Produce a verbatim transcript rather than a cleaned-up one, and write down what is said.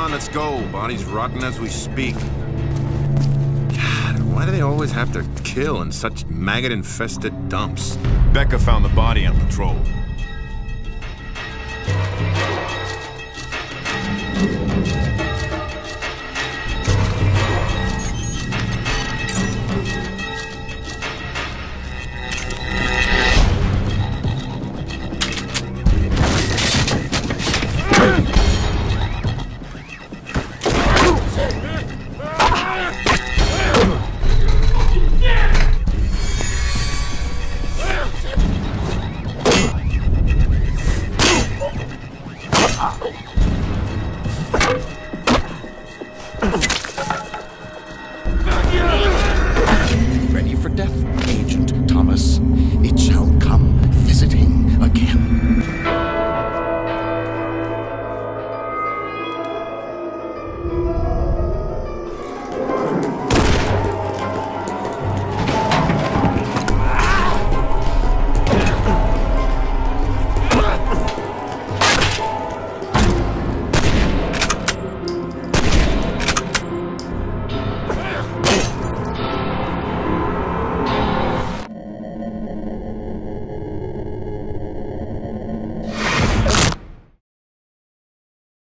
on, let's go. Body's rotting as we speak. God, why do they always have to kill in such maggot-infested dumps? Becca found the body on patrol. Ready for death, Agent Thomas. It shall come visiting again.